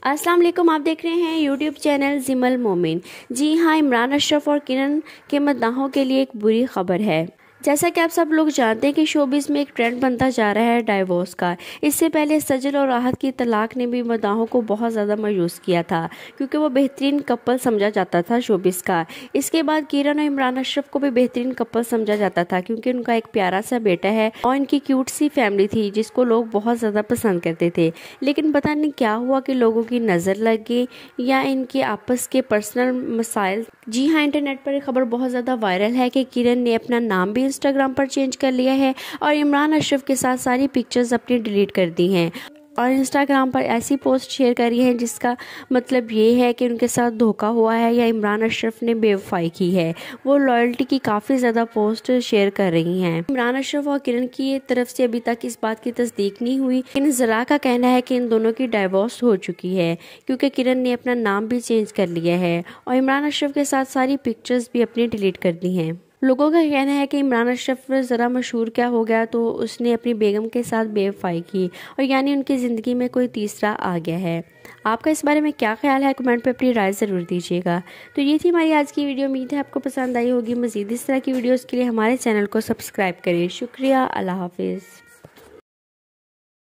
अस्सलाम वालेकुम। आप देख रहे हैं यूट्यूब चैनल जिमल मोमिन। जी हाँ, इमरान अशरफ और किरण के मद्दाहों के लिए एक बुरी खबर है। जैसा कि आप सब लोग जानते हैं कि शोबिज़ में एक ट्रेंड बनता जा रहा है डाइवोर्स का। इससे पहले सजल और राहत की तलाक ने भी मद्दाहों को बहुत ज़्यादा मायूस किया था, क्योंकि वो बेहतरीन कपल समझा जाता था शोबिज़ का। इसके बाद किरण और इमरान अशरफ को भी बेहतरीन कपल समझा जाता था, क्योंकि उनका एक प्यारा सा बेटा है और इनकी क्यूट सी फैमिली थी जिसको लोग बहुत ज़्यादा पसंद करते थे। लेकिन पता नहीं क्या हुआ कि लोगों की नज़र लग गई या इनके आपस के पर्सनल मसाइल। जी हाँ, इंटरनेट पर एक खबर बहुत ज़्यादा वायरल है कि किरण ने अपना नाम भी इंस्टाग्राम पर चेंज कर लिया है और इमरान अशरफ के साथ सारी पिक्चर्स अपनी डिलीट कर दी हैं और इंस्टाग्राम पर ऐसी पोस्ट शेयर करी है जिसका मतलब ये है कि उनके साथ धोखा हुआ है या इमरान अशरफ ने बेवफाई की है। वो लॉयल्टी की काफ़ी ज़्यादा पोस्ट शेयर कर रही हैं। इमरान अशरफ और किरण की तरफ से अभी तक इस बात की तस्दीक नहीं हुई, लेकिन ज़रा का कहना है कि इन दोनों की डाइवोर्स हो चुकी है, क्योंकि किरण ने अपना नाम भी चेंज कर लिया है और इमरान अशरफ के साथ सारी पिक्चर्स भी अपनी डिलीट कर दी हैं। लोगों का कहना है कि इमरान अशरफ ज़रा मशहूर क्या हो गया तो उसने अपनी बेगम के साथ बेवफाई की और यानी उनकी ज़िंदगी में कोई तीसरा आ गया है। आपका इस बारे में क्या ख्याल है? कमेंट पे अपनी राय ज़रूर दीजिएगा। तो ये थी हमारी आज की वीडियो। उम्मीद है आपको पसंद आई होगी। मज़ीद इस तरह की वीडियोज़ के लिए हमारे चैनल को सब्सक्राइब करिए। शुक्रिया। अल्लाह हाफिज़।